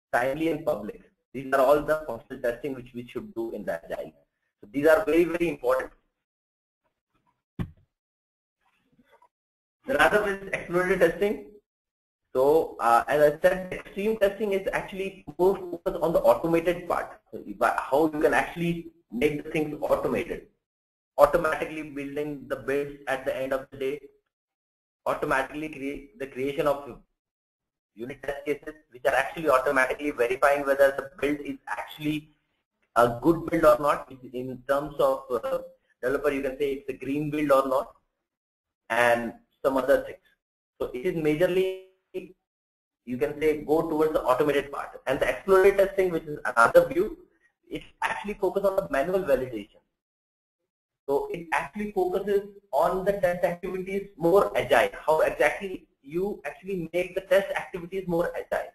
timely and public. These are all the functional testing which we should do in the Agile. So these are very, very important. Another is exploratory testing. So as I said, extreme testing is actually more focused on the automated part. So how you can actually make the things automated. Automatically building the builds at the end of the day. Automatically create the creation of unit test cases which are actually automatically verifying whether the build is actually a good build or not. In terms of developer, you can say it's a green build or not, and some other things. So it is majorly, you can say, go towards the automated part. And the exploratory testing, which is another view, it actually focuses on the manual validation. So it actually focuses on the test activities more agile. How exactly you actually make the test activities more agile.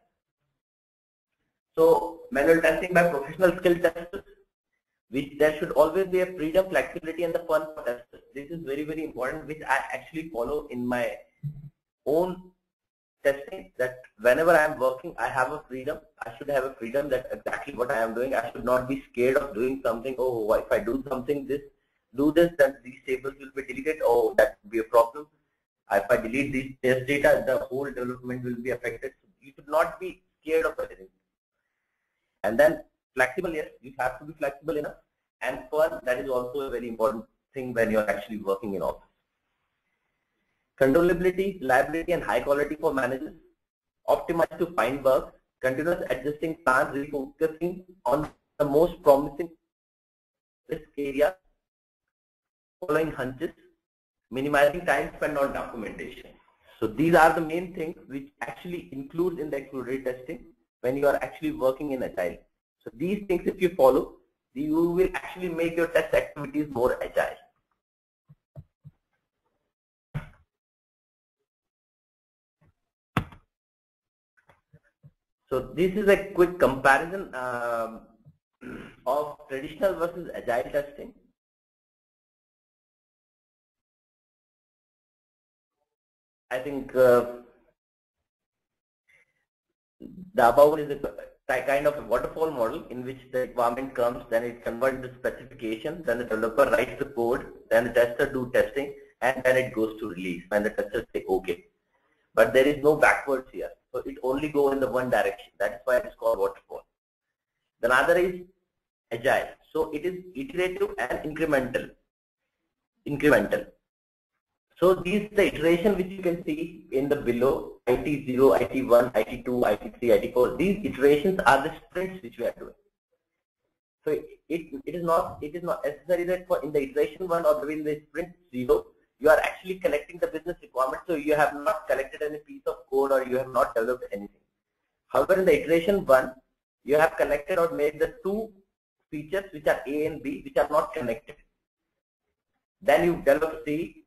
So manual testing by professional skill testers, which there should always be a freedom, flexibility, and the fun for testers. This is very, very important, which I actually follow in my own testing, that whenever I am working, I have a freedom. I should have a freedom that exactly what I am doing. I should not be scared of doing something. Oh, if I do something, do this, then these tables will be deleted. Oh, that will be a problem. If I delete these test data, the whole development will be affected. So you should not be scared of anything. And then flexible, yes, you have to be flexible enough. And fun, that is also a very important thing when you're actually working in office. Controllability, reliability, and high quality for managers. Optimize to find bugs. Continuous adjusting plans, refocusing on the most promising risk areas. Following hunches. Minimizing time spent on documentation. So these are the main things which actually include in the exploratory testing when you are actually working in Agile. So these things, if you follow, you will actually make your test activities more agile. So this is a quick comparison of traditional versus Agile testing. I think the above one is a kind of a waterfall model in which the requirement comes, then it converts to specification, then the developer writes the code, then the tester do testing, and then it goes to release when the testers say okay. But there is no backwards here, so it only goes in the one direction. That's why it's called waterfall. The other is Agile, so it is iterative and incremental. So these the iteration which you can see in the below, IT0, IT1, IT2, IT3, IT4. These iterations are the sprints which we are doing. So it is not necessary that for in the iteration 1 or in the sprint 0, you are actually collecting the business requirement. So you have not collected any piece of code or you have not developed anything. However, in the iteration 1, you have collected or made the 2 features which are A and B which are not connected. Then you develop C,